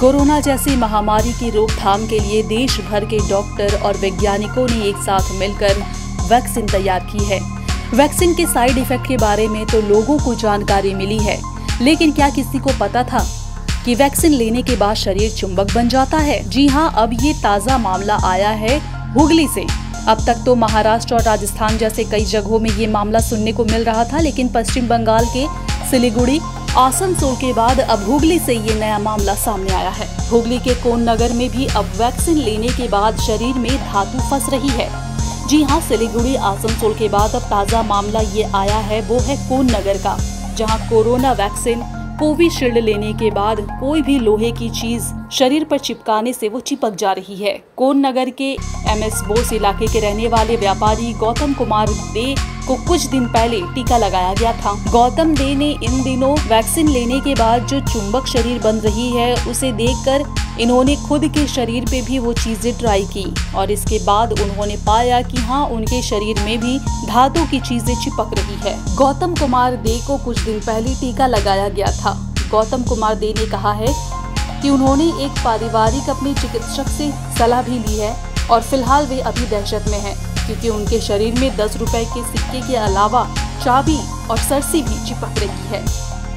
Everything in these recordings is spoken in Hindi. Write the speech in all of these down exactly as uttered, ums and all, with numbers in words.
कोरोना जैसी महामारी की रोकथाम के लिए देश भर के डॉक्टर और वैज्ञानिकों ने एक साथ मिलकर वैक्सीन तैयार की है। वैक्सीन के साइड इफेक्ट के बारे में तो लोगों को जानकारी मिली है, लेकिन क्या किसी को पता था कि वैक्सीन लेने के बाद शरीर चुंबक बन जाता है? जी हां, अब ये ताज़ा मामला आया है हुगली से। अब तक तो महाराष्ट्र और राजस्थान जैसे कई जगहों में ये मामला सुनने को मिल रहा था, लेकिन पश्चिम बंगाल के सिलीगुड़ी, आसनसोल के बाद अब हुगली से ये नया मामला सामने आया है। हुगली के कोन नगर में भी अब वैक्सीन लेने के बाद शरीर में धातु फंस रही है। जी हां, सिलीगुड़ी, आसनसोल के बाद अब ताज़ा मामला ये आया है वो है कोन नगर का, जहां कोरोना वैक्सीन कोविशील्ड लेने के बाद कोई भी लोहे की चीज शरीर पर चिपकाने से वो चिपक जा रही है। कोन नगर के एम एस बोस इलाके के रहने वाले व्यापारी गौतम कुमार दे को कुछ दिन पहले टीका लगाया गया था। गौतम दे ने इन दिनों वैक्सीन लेने के बाद जो चुंबक शरीर बन रही है उसे देखकर इन्होंने खुद के शरीर पे भी वो चीजें ट्राई की और इसके बाद उन्होंने पाया कि हाँ, उनके शरीर में भी धातु की चीजें चिपक रही है। गौतम कुमार दे को कुछ दिन पहले टीका लगाया गया था। गौतम कुमार दे ने कहा है कि उन्होंने एक पारिवारिक अपने चिकित्सक से सलाह भी ली है और फिलहाल वे अभी दहशत में हैं, क्योंकि उनके शरीर में दस रुपए के सिक्के के अलावा चाबी और सरसी भी चिपक रही है।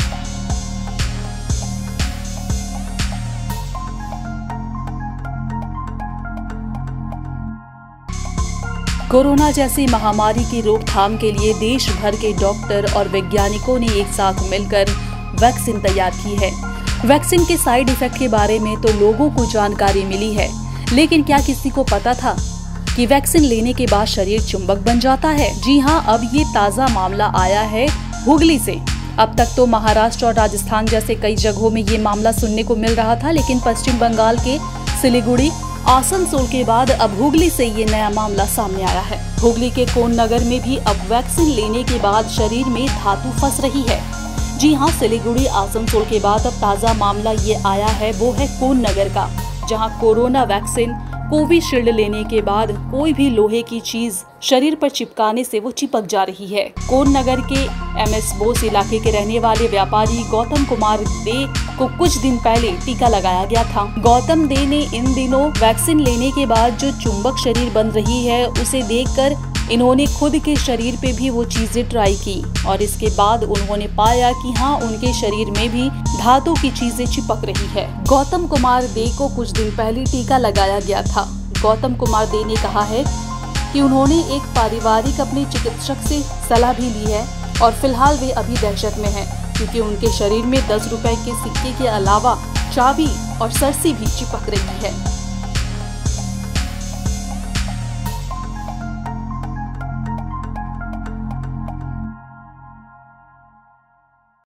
कोरोना जैसी महामारी की रोकथाम के लिए देश भर के डॉक्टर और वैज्ञानिकों ने एक साथ मिलकर वैक्सीन तैयार की है। वैक्सीन के साइड इफेक्ट के बारे में तो लोगों को जानकारी मिली है, लेकिन क्या किसी को पता था कि वैक्सीन लेने के बाद शरीर चुंबक बन जाता है? जी हां, अब ये ताज़ा मामला आया है हुगली से। अब तक तो महाराष्ट्र और राजस्थान जैसे कई जगहों में ये मामला सुनने को मिल रहा था, लेकिन पश्चिम बंगाल के सिलीगुड़ी, आसनसोल के बाद अब हुगली से ये नया मामला सामने आया है। हुगली के कोन नगर में भी अब वैक्सीन लेने के बाद शरीर में धातु फंस रही है। जी हां, सिलीगुड़ी, आसनसोल के बाद अब ताज़ा मामला ये आया है वो है कोन नगर का, जहां कोरोना वैक्सीन कोविशील्ड लेने के बाद कोई भी लोहे की चीज शरीर पर चिपकाने से वो चिपक जा रही है। कोन नगर के एम एस बोस इलाके के रहने वाले व्यापारी गौतम कुमार दे को कुछ दिन पहले टीका लगाया गया था। गौतम दे ने इन दिनों वैक्सीन लेने के बाद जो चुंबक शरीर बन रही है उसे देखकर इन्होंने खुद के शरीर पे भी वो चीजें ट्राई की और इसके बाद उन्होंने पाया कि हाँ, उनके शरीर में भी धातु की चीजें चिपक रही है। गौतम कुमार दे को कुछ दिन पहले टीका लगाया गया था। गौतम कुमार दे ने कहा है कि उन्होंने एक पारिवारिक अपने चिकित्सक से सलाह भी ली है और फिलहाल वे अभी दहशत में हैं, क्योंकि उनके शरीर में दस रुपए के सिक्के के अलावा चाबी और सरसी भी चिपक रही है।